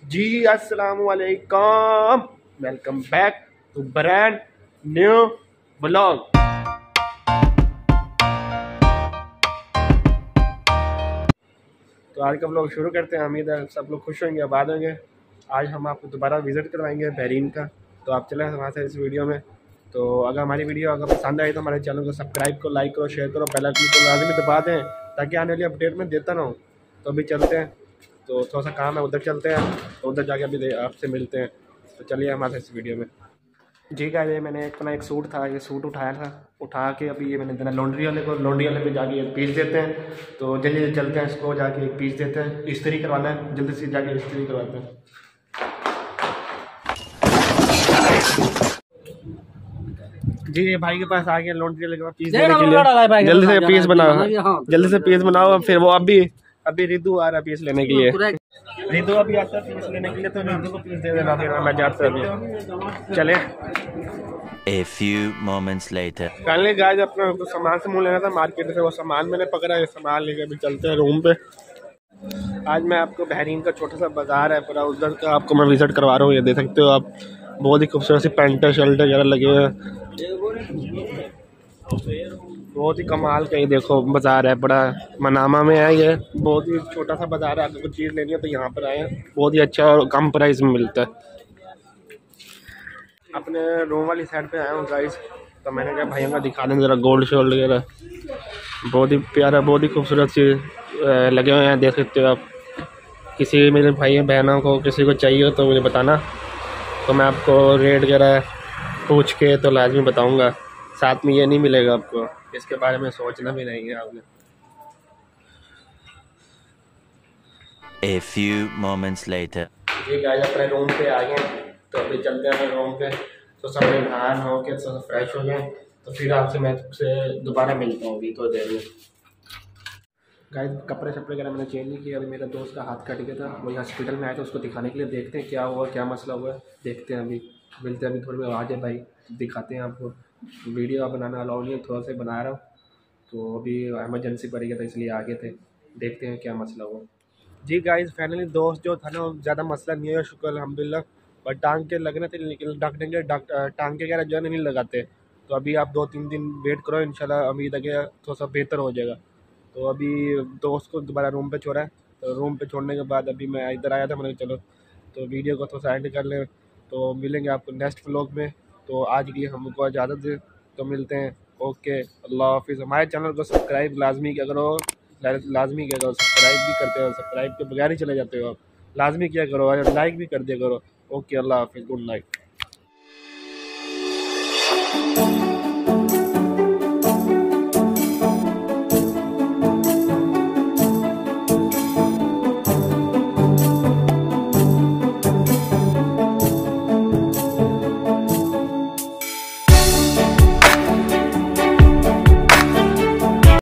जी अस्सलाम वालेकुम, welcome back to brand new vlog. तो आज का व्लॉग शुरू करते हैं। उम्मीद है सब लोग खुश होंगे, आबाद होंगे। आज हम आपको दोबारा विज़िट करवाएंगे बहरीन का। तो आप चले हमारे साथ इस वीडियो में। तो अगर हमारी वीडियो अगर पसंद आई तो हमारे चैनल को सब्सक्राइब करो, लाइक करो, शेयर करो, बेल आइकन को लाजमी दबा दें ताकि आने वाली अपडेट में देता रहूँ। तो अभी चलते हैं, तो थोड़ा सा काम है, उधर चलते हैं। तो उधर जाके अभी आपसे मिलते हैं। तो चलिए हमारे इस वीडियो में। जी का ये मैंने अपना एक सूट था, ये सूट उठाया था, उठा के अभी ये मैंने देना लॉन्ड्री वाले को। लॉन्ड्री वाले पे जाके एक पीस देते हैं। तो जल्दी जल्दी चलते हैं, इसको जाके एक पीस देते हैं। इस्त्री करवाना है, जल्दी से जाके इस्त्री करवाते हैं। जी ये भाई के पास आ गया लॉन्ड्री वाले के पास पीस देने के लिए। जल्दी से पीस बनाओ, जल्दी से पीस बनाओ। फिर वो अभी रिदू आ रहा है पीस लेने के लिए। रिदू अभी आता है पीस लेने के लिए, तो रिदू को पीस दे देना, फिर मैं जाता अभी। चले। A few moments later. पहले गाइस अपना सामान से मुँह लेना था मार्केट से, वो सामान मैंने पकड़ा है, सामान लेके अभी चलते हैं रूम पे। आज मैं आपको बहरीन का छोटा सा बाजार है पूरा, उधर का आपको मैं विजिट करवा रहा हूँ। ये देख सकते हो आप, बहुत ही खूबसूरत सी पैंट शर्ट वगैरह लगे हुए हैं, बहुत ही कमाल का। ये देखो बाजार है, बड़ा मनामा में है ये, बहुत ही छोटा सा बाजार है। अगर कुछ चीज़ लेनी है तो यहाँ पर आए हैं, बहुत ही अच्छा और कम प्राइस में मिलता है। अपने रूम वाली साइड पे आया हूँ गाइस, तो मैंने कहा भाइयों का दिखा दें ज़रा गोल्ड शोल्ड वगैरह। बहुत ही प्यारा, बहुत ही खूबसूरत सी लगे हुए हैं, देख सकते हो आप। किसी मेरे भाई बहनों को किसी को चाहिए हो तो मुझे बताना, तो मैं आपको रेट वगैरह पूछ के तो लाजमी बताऊँगा। साथ में ये नहीं मिलेगा आपको, इसके बारे में सोचना भी नहीं है आपने। A few moments later. ये गाइस अपने रूम पे आ गए, तो अभी चलते हैं रूम पे। तो सब नहा हो के सब फ्रेश हो गए, तो फिर आपसे मैं दोबारा मिलता हूँ अभी तो देर में। गाइस कपड़े शपड़े वगैरह मैंने चेंज नहीं किया। अभी मेरा दोस्त का हाथ कट गया था, वही हॉस्पिटल में आया था उसको दिखाने के लिए। देखते हैं क्या हुआ, क्या मसला हुआ है, देखते हैं। अभी मिलते हैं, अभी थोड़ी देर आ जाए भाई, दिखाते हैं आपको। वीडियो आप बनाना अलाउ नहीं है, थोड़ा सा बना रहा हूँ। तो अभी एमरजेंसी पड़ गया था इसलिए आ गए थे, देखते हैं क्या मसला हुआ। जी गाइस फाइनली दोस्त जो था ना, ज़्यादा मसला नहीं है, शुक्र अल्हम्दुलिल्लाह। पर टांग के लगने थे, लेकिन डॉक्टर के टांग के वगैरह जो है नहीं लगाते। तो अभी आप 2-3 दिन वेट करो, इंशाल्लाह उम्मीद है कि थोड़ा सा बेहतर हो जाएगा। तो अभी दोस्त को दोबारा रूम पे छोड़ा है, तो रूम पे छोड़ने के बाद अभी मैं इधर आया था। मैंने कहा चलो तो वीडियो को थोड़ा सा एंड कर लें, तो मिलेंगे आपको नेक्स्ट व्लॉग में। तो आज के लिए हमको इजाज़त दे, तो मिलते हैं। ओके, अल्लाह हाफिज़। हमारे चैनल को सब्सक्राइब लाजमी किया करो, लाजमी किया करो। सब्सक्राइब भी करते हो, सब्सक्राइब के बगैर ही चले जाते हो आप। लाजमी किया करो और लाइक भी कर दिया करो। ओके, अल्लाह हाफिज़, गुड नाइट।